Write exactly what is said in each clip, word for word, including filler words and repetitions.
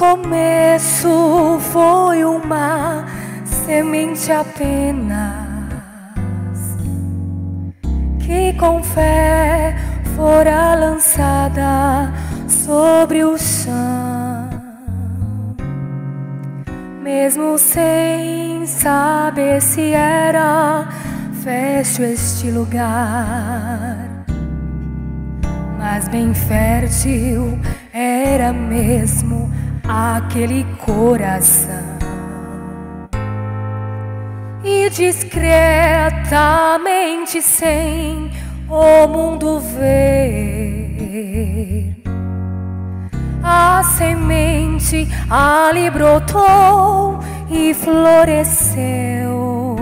começo foi uma semente apenas, que com fé fora lançada sobre o chão, mesmo sem saber se era fértil este lugar, mas bem fértil era mesmo aquele coração. E discretamente, sem o mundo ver, a semente ali brotou e floresceu.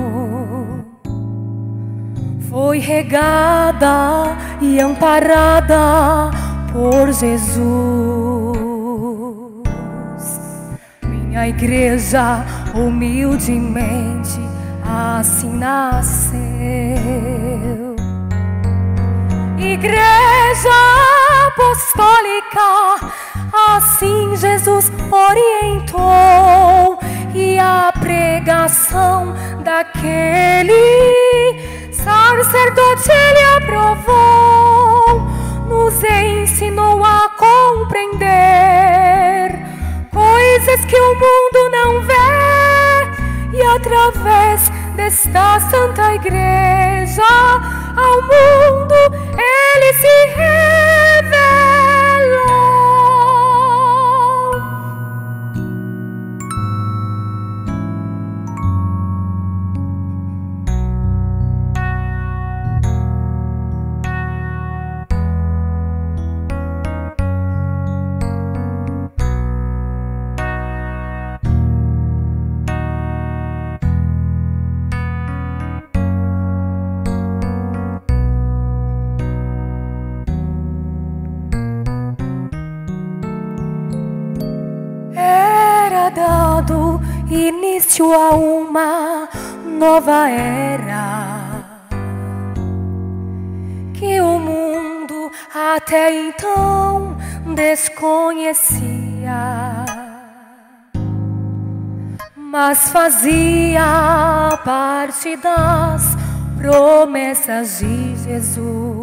Foi regada e amparada por Jesus. Minha igreja humildemente assim nasceu. Igreja apostólica, assim Jesus orientou, e a pregação daquele sacerdote ele aprovou, nos ensinou a compreender coisas que o mundo não vê, e através desta santa igreja ao mundo ele se revelou. Dado início a uma nova era, que o mundo até então desconhecia, mas fazia parte das promessas de Jesus,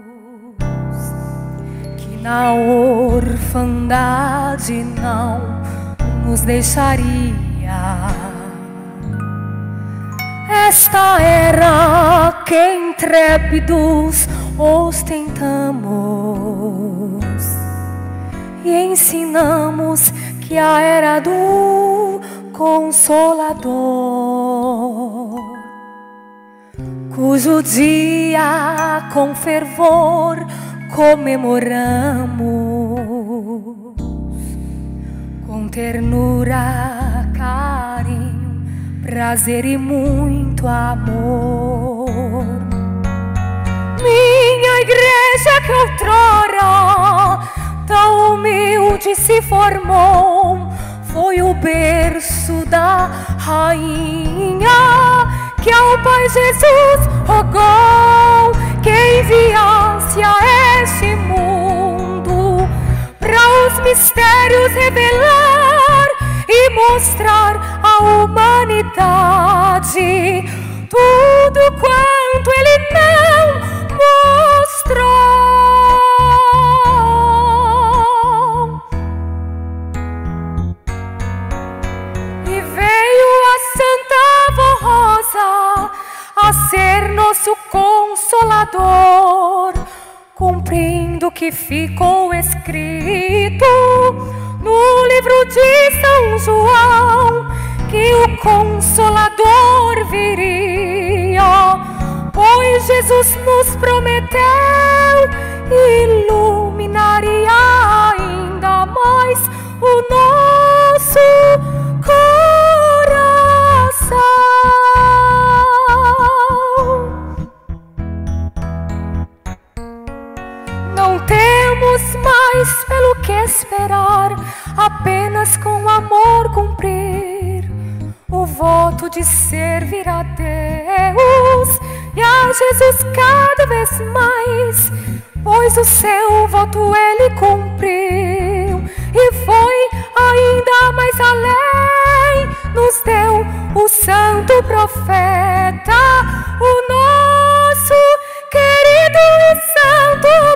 que na orfandade não nos deixaria. Esta era que intrépidos ostentamos e ensinamos que a era do Consolador, cujo dia com fervor comemoramos, com ternura, carinho, prazer e muito amor. Minha igreja que outrora tão humilde se formou, foi o berço da rainha, que ao Pai Jesus rogou que enviasse a este mundo para os mistérios revelar e mostrar à humanidade tudo quanto ele não mostrou. E veio a Santa Rosa a ser nosso Consolador, cumprindo o que ficou escrito no livro de São João, que o Consolador viria, pois Jesus nos prometeu iluminaria ainda mais o nosso coração. Não temos mais pelo que esperar, apenas com amor cumprir o voto de servir a Deus e a Jesus cada vez mais, pois o seu voto ele cumpriu e foi ainda mais além. Nos deu o santo profeta, o nosso querido e santo